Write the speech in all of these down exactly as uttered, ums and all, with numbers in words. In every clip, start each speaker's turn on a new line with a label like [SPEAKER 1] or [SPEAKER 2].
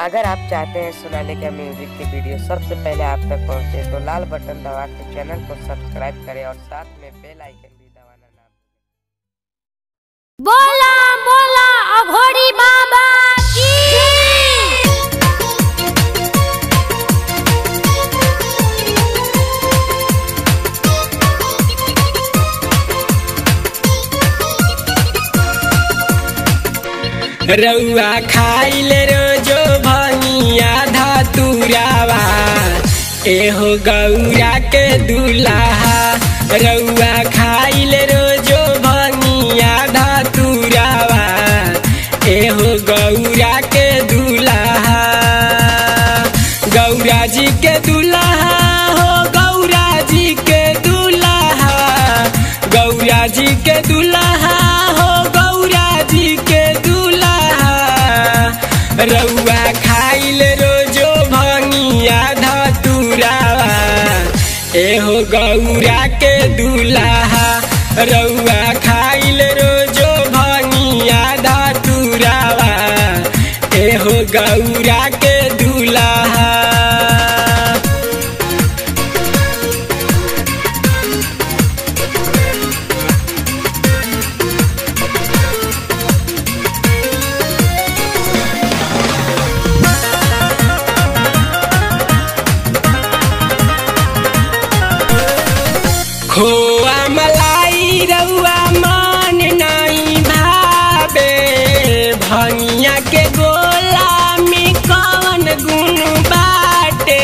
[SPEAKER 1] अगर आप चाहते हैं सोनालिका म्यूजिक की वीडियो सबसे पहले आप तक पहुंचे तो लाल बटन दबा के चैनल को सब्सक्राइब करें और साथ में बेल आइकन भी दबाना ना भूलें।
[SPEAKER 2] बोला बोला अघोरी बाबा की
[SPEAKER 3] रउआ खाइले रोजो भंगिया धतुरावा एहो गौरा के दुल्हा। रउआ खाइले रोजो भंगिया धतुरावा एहो गौरा के दुल्हा। गौरा जी के दुल्हा हो गौरा जी के दुल्हा। गौरा जी के दुल्हा हो गौरा जी के रउआ खाइल रोजो भंगिया धतुरावा एहो गौरा के दुल्हा। रउआ खाइल रोजो भंगिया धतुरावा एहो गौरा के दुल्हा। खोआ मलाई रउआ मन नहीं भावे भंगिया के गोला में कौन गुण बाटे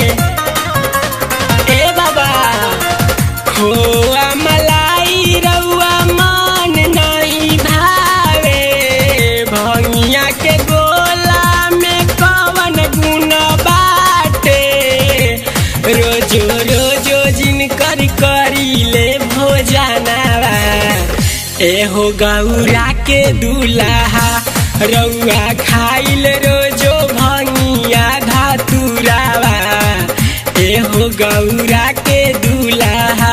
[SPEAKER 3] ए बाबा। खोआ मलाई रउआ मन नहीं भावे भंगिया के गोला में कौन गुण बाटे। रोजो रोजो जिनकर करीले भोजनवा एहो गौरा के दुल्हा। रउआ खाइल रोजो भंगिया धतुरावा एहो गौरा के दुल्हा।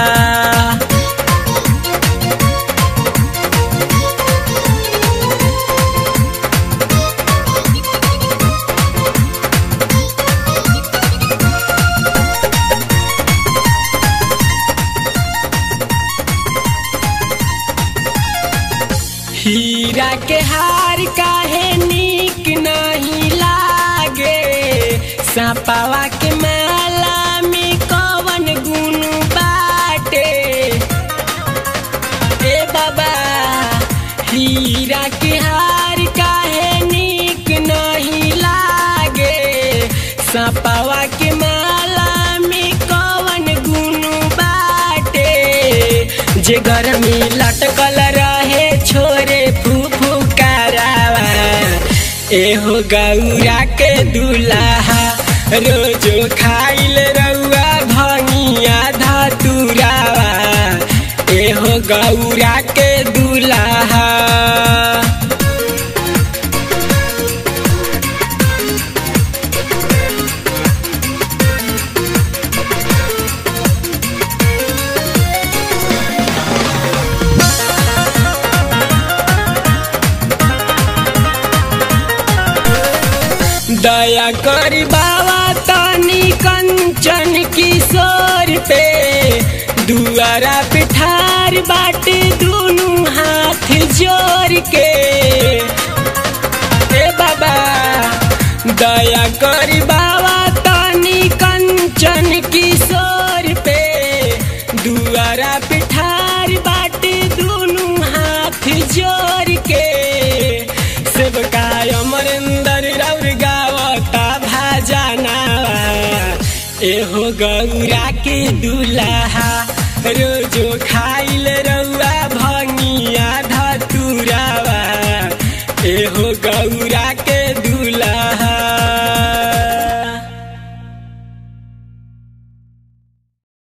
[SPEAKER 3] हीरा के हार काहे नीक नहीं लागे सपावा के माला में कौन गुण बाटे ए बाबा। हीरा के हार काहे नीक नहीं लागे सपावा के माला में कौन गुण बाटे। जे घर में लटकल रहे छोरे फूफू करावा एहो गौरा के दुल्हा। रोजो खाइल रउआ भंगिया धतुरावा एहो गौरा के दुल्हा। दया करी बाबा तनी कंचन किशोर पे दुआरा पे ठार बाटे दुनू हाथ जोड़ के ए बाबा। दया करी बाबा तनी कंचन किशोर पे दुआरा पे ठार बाटे दुनू हाथ जोड़ के। सेवका अमरेंद्र रउर गावता भाजनावा एहो गौरा के दुल्हा। रोजो खाइल रउआ भंगिया धतुरावा एहो गौरा